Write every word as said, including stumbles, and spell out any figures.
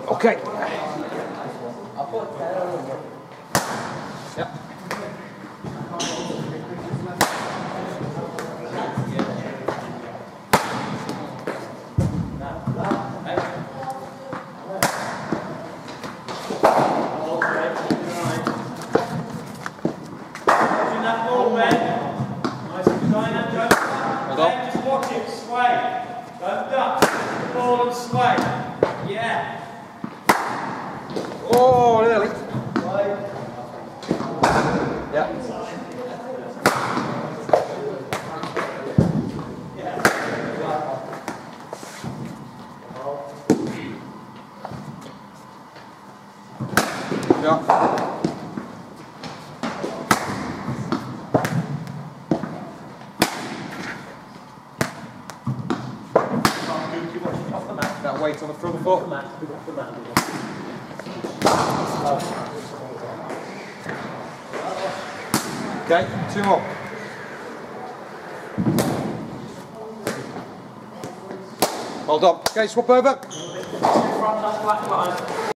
Okay. Yep. Hold on. Just watch it sway. Don't duck. The ball and sway. Yeah. Oh, nearly. Yeah. Yeah. That weight on the front foot. Okay, two more. Hold on. Okay, swap over.